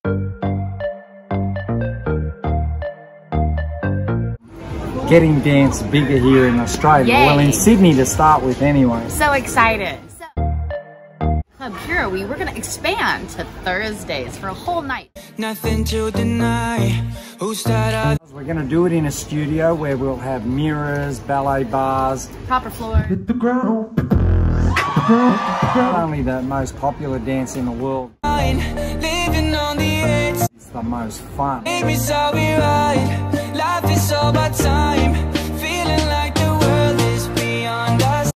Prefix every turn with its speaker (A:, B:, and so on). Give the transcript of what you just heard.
A: Getting dance bigger here in Australia.
B: Yay.
A: Well, in Sydney to start with anyway.
B: So excited. Club Hero, we're gonna expand to Thursdays for a whole night.
C: Nothing to deny. Who's that?
A: We're going to do it in a studio where we'll have mirrors, ballet bars.
B: Proper floor.
A: Hit the ground. Not only the most popular dance in the world,
C: Living on the edge.
A: it's the most fun.
C: Maybe so we ride. Life is all about time. Feeling like